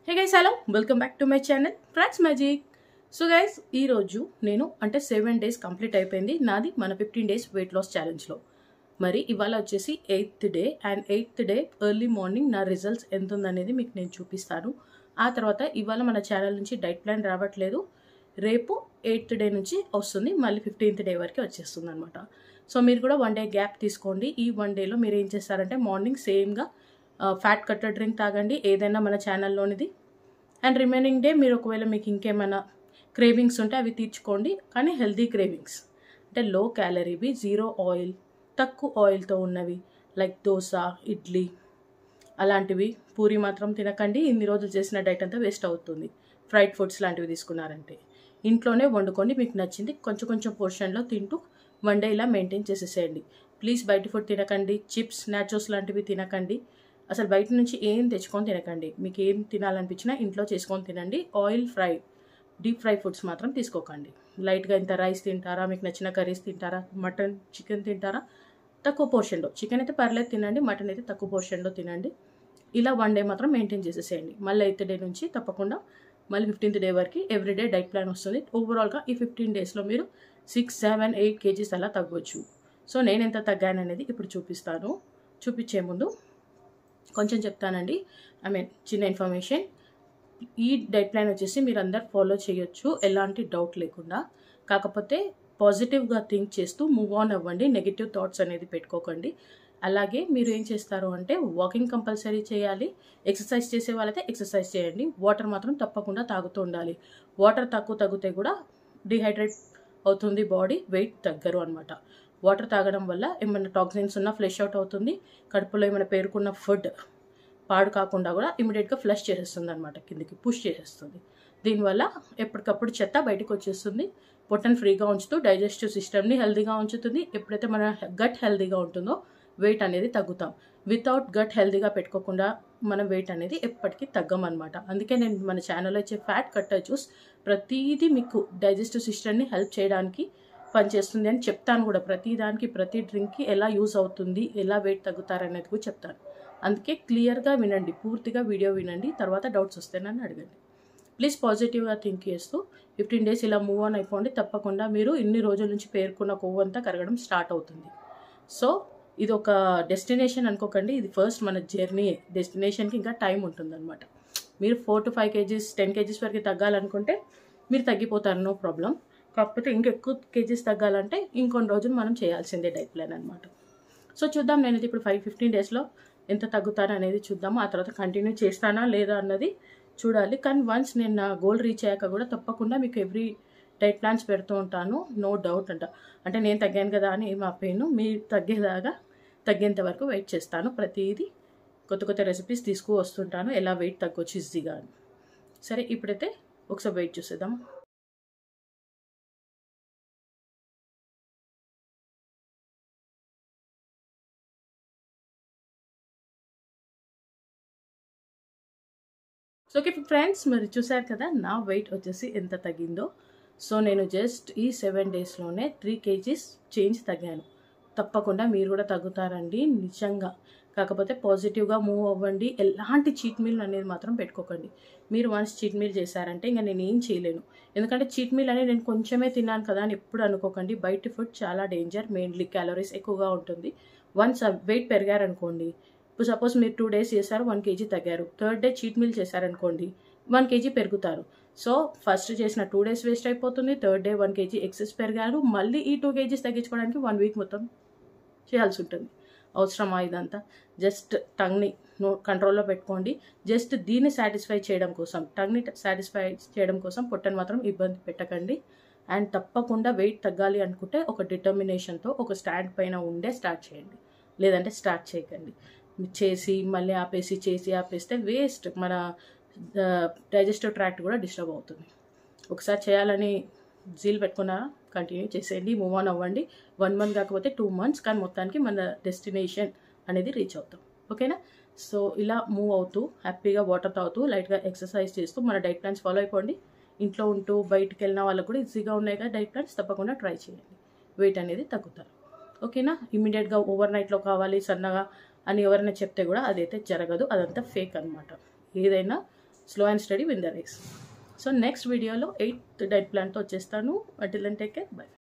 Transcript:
Hey guys hello welcome back to my channel France magic. So guys ఈరోజు నేను 7 days complete అయిపోయింది నాది మన 15 days వెయిట్ లాస్ ఛాలెంజ్లో. మరి ఇవాళ వచ్చేసి 8th day and 8th day early morning నా రిజల్ట్స్ ఎంత ఉందనేది మీకు నేను చూపిస్తాను. ఆ తర్వాత ఇవాళ మన ఛానల్ నుంచి డైట్ ప్లాన్ రావట్లేదు, రేపు 8th డే నుంచి వస్తుంది, మళ్ళీ 15th డే వరకు వచ్చేస్తుంది అనమాట. సో మీరు కూడా 1 day గ్యాప్ తీసుకోండి. ఈ 1 dayలో మీరు ఏం చేస్తారంటే మార్నింగ్ సేమ్గా ఫ్యాట్ కట్టర్ డ్రింక్ తాగండి, ఏదైనా మన ఛానల్లోనిది. అండ్ రిమైనింగ్ డే మీరు ఒకవేళ మీకు ఇంకేమైనా క్రేవింగ్స్ ఉంటే అవి తీర్చుకోండి, కానీ హెల్దీ క్రేవింగ్స్ అంటే లో క్యాలరీవి, జీరో ఆయిల్, తక్కువ ఆయిల్తో ఉన్నవి లైక్ దోశ, ఇడ్లీ అలాంటివి. పూరి మాత్రం తినకండి, ఇన్ని రోజులు చేసిన డైట్ అంతా వేస్ట్ అవుతుంది. ఫ్రైడ్ ఫుడ్స్ లాంటివి తీసుకున్నారంటే ఇంట్లోనే వండుకొని మీకు నచ్చింది కొంచెం కొంచెం పోర్షన్లో తింటూ 1 day ఇలా మెయింటైన్ చేసేసేయండి. ప్లీజ్ బయట ఫుడ్ తినకండి, చిప్స్, నాచోస్ లాంటివి తినకండి. అసలు బయట నుంచి ఏం తెచ్చుకొని తినకండి. మీకు ఏం తినాలనిపించినా ఇంట్లో చేసుకొని తినండి. Oil fry, deep fry foods మాత్రం తీసుకోకండి. లైట్గా ఇంత రైస్ తింటారా, మీకు నచ్చిన కర్రీస్ తింటారా, మటన్ చికెన్ తింటారా, తక్కువ పోర్షన్లో. చికెన్ అయితే పర్లేదు తినండి, మటన్ అయితే తక్కువ పోర్షన్లో తినండి. ఇలా 1 day మాత్రం మెయింటైన్ చేసేసేయండి. మళ్ళీ 8th డే నుంచి తప్పకుండా మళ్ళీ 15th డే వరకు ఎవ్రీడే డైట్ ప్లాన్ వస్తుంది. ఓవరాల్గా ఈ 15 daysలో మీరు 6, 7, 8 kgs అలా తగ్గవచ్చు. సో నేను ఎంత తగ్గాను అనేది ఇప్పుడు చూపిస్తాను. చూపించే ముందు కొంచెం చెప్తానండి, చిన్న ఇన్ఫర్మేషన్. ఈ డైట్ ప్లాన్ వచ్చేసి మీరు అందరు ఫాలో చేయొచ్చు ఎలాంటి డౌట్ లేకుండా. కాకపోతే పాజిటివ్గా థింక్ చేస్తూ మూవ్ ఆన్ అవ్వండి, నెగిటివ్ థాట్స్ అనేది పెట్టుకోకండి. అలాగే మీరు ఏం చేస్తారు అంటే వాకింగ్ కంపల్సరీ చేయాలి, ఎక్సర్సైజ్ చేసే వాళ్ళైతే ఎక్సర్సైజ్ చేయండి, వాటర్ మాత్రం తప్పకుండా తాగుతూ ఉండాలి. వాటర్ తగ్గితే కూడా డిహైడ్రేట్ అవుతుంది బాడీ, వెయిట్ తగ్గరు అనమాట. వాటర్ తాగడం వల్ల ఏమైనా టాక్సిన్స్ ఉన్నా ఫ్లష్ అవుట్ అవుతుంది, కడుపులో ఏమైనా పేరుకున్న ఫుడ్ పాడు కాకుండా కూడా ఇమీడియట్గా ఫ్లష్ చేసేస్తుంది అనమాట, కిందికి పుష్ చేసేస్తుంది. దీనివల్ల ఎప్పటికప్పుడు చెత్త బయటకు వచ్చేస్తుంది. పొట్టను ఫ్రీగా ఉంచుతూ డైజెస్టివ్ సిస్టమ్ని హెల్తీగా ఉంచుతుంది. ఎప్పుడైతే మన గట్ హెల్తీగా ఉంటుందో వెయిట్ అనేది తగ్గుతాం. వితౌట్ గట్ హెల్తీగా పెట్టుకోకుండా మన వెయిట్ అనేది ఎప్పటికీ తగ్గమన్నమాట. అందుకే నేను మన ఛానల్లో ఇచ్చే ఫ్యాట్ కట్టర్ జ్యూస్ ప్రతిదీ మీకు డైజెస్టివ్ సిస్టమ్ని హెల్ప్ చేయడానికి పనిచేస్తుంది అని చెప్తాను కూడా. ప్రతి దానికి, ప్రతి డ్రింక్కి ఎలా యూజ్ అవుతుంది, ఎలా వెయిట్ తగ్గుతారనేది కూడా చెప్తాను. అందుకే క్లియర్గా వినండి, పూర్తిగా వీడియో వినండి, తర్వాత డౌట్స్ వస్తే నన్ను అడగండి. ప్లీజ్ పాజిటివ్గా థింక్ చేస్తూ 15 days ఇలా మూవ్ ఆన్ అయిపోండి. తప్పకుండా మీరు ఇన్ని రోజుల నుంచి పేర్కొన్న కొవ్వు అంతా కరగడం స్టార్ట్ అవుతుంది. సో ఇది ఒక డెస్టినేషన్ అనుకోకండి, ఇది ఫస్ట్ మన జర్నీ. డెస్టినేషన్కి ఇంకా టైం ఉంటుందన్నమాట. మీరు 4 to 5 kgs 10 kgs వరకు తగ్గాలనుకుంటే మీరు తగ్గిపోతారు, నో ప్రాబ్లం. కాకపోతే ఇంకెక్కువ కేజీస్ తగ్గాలంటే ఇంకొన్ని రోజులు మనం చేయాల్సిందే డైట్ ప్లాన్ అనమాట. సో చూద్దాం, నేనైతే ఇప్పుడు 15 daysలో ఎంత తగ్గుతాను అనేది చూద్దాము. ఆ తర్వాత కంటిన్యూ చేస్తానా లేదా అన్నది చూడాలి. కానీ వన్స్ నేను నా గోల్ రీచ్ అయ్యాక కూడా తప్పకుండా మీకు ఎవ్రీ డైట్ ప్లాన్స్ పెడుతూ ఉంటాను, నో డౌట్ అంటే నేను తగ్గాను కదా అని ఏం ఆపేయను. మీరు తగ్గేంత వరకు వెయిట్ చేస్తాను. ప్రతిదీ కొత్త రెసిపీస్ వస్తుంటాను, ఎలా వెయిట్ తగ్గొచ్చు ఈజీగా అని. సరే ఇప్పుడైతే ఒకసారి వెయిట్ చూసేద్దాం. సో ఓకే ఫ్రెండ్స్, మరి చూసారు కదా నా వెయిట్ వచ్చేసి ఎంత తగ్గిందో. సో నేను జస్ట్ ఈ 7 daysలోనే 3 kgs చేంజ్ తగ్గాను. తప్పకుండా మీరు కూడా తగ్గుతారండి నిజంగా. కాకపోతే పాజిటివ్గా మూవ్ అవ్వండి. ఎలాంటి చీట్ మీల్ అనేది మాత్రం పెట్టుకోకండి. మీరు వన్స్ చీట్ మీల్ చేశారంటే ఇంకా నేను ఏం చేయలేను. ఎందుకంటే చీట్ మీల్ అనేది నేను కొంచెమే తిన్నాను కదా అని ఎప్పుడు అనుకోకండి. బయట ఫుడ్ చాలా డేంజర్, మెయిన్లీ క్యాలరీస్ ఎక్కువగా ఉంటుంది. వన్స్ వెయిట్ పెరిగారనుకోండి, ఇప్పుడు సపోజ్ మీరు 2 days చేశారు, 1 kg తగ్గారు. 3rd day చీట్ మీల్ చేశారనుకోండి, 1 kg పెరుగుతారు. సో ఫస్ట్ చేసిన 2 days వేస్ట్ అయిపోతుంది. 3rd day 1 kg ఎక్సెస్ పెరిగారు. మళ్ళీ ఈ 2 kgs తగ్గించుకోవడానికి 1 week మొత్తం చేయాల్సి ఉంటుంది. అవసరమా ఇదంతా? జస్ట్ టంగ్ని కంట్రోల్లో పెట్టుకోండి. జస్ట్ దీన్ని సాటిస్ఫై చేయడం కోసం, టంగ్ని సాటిస్ఫై చేయడం కోసం పొట్టను మాత్రం ఇబ్బంది పెట్టకండి. అండ్ తప్పకుండా వెయిట్ తగ్గాలి అనుకుంటే ఒక డిటర్మినేషన్తో ఒక స్టాండ్ పైన ఉండే స్టార్ట్ చేయండి, లేదంటే స్టార్ట్ చేయకండి. చేసి మళ్ళీ ఆపేస్తే వేస్ట్, మన డైజెస్టివ్ ట్రాక్ట్ కూడా డిస్టర్బ్ అవుతుంది. ఒకసారి చేయాలని జీల్ పెట్టుకున్నారా, కంటిన్యూ చేసేయండి, మూవ్ ఆన్ అవ్వండి. 1 month కాకపోతే 2 months, కానీ మొత్తానికి మన డెస్టినేషన్ అనేది రీచ్ అవుతాం. ఓకేనా? సో ఇలా మూవ్ అవుతూ హ్యాపీగా వాటర్ తాగుతూ లైట్గా ఎక్సర్సైజ్ చేస్తూ మన డైట్ ప్లాన్స్ ఫాలో అయిపోండి. ఇంట్లో ఉంటూ బయటికి వెళ్ళిన వాళ్ళకు కూడా ఈజీగా ఉన్నాయి కదా డైట్ ప్లాన్స్, తప్పకుండా ట్రై చేయండి. వెయిట్ అనేది తగ్గుతారు. ఓకేనా? ఇమీడియట్గా ఓవర్ నైట్లో కావాలి సన్నగా అని ఎవరైనా చెప్తే కూడా అదైతే జరగదు, అదంతా ఫేక్ అనమాట. ఏదైనా slow and steady win the race. So next వీడియోలో 8th డైట్ ప్లాన్తో వచ్చేస్తాను. Until then take care, by.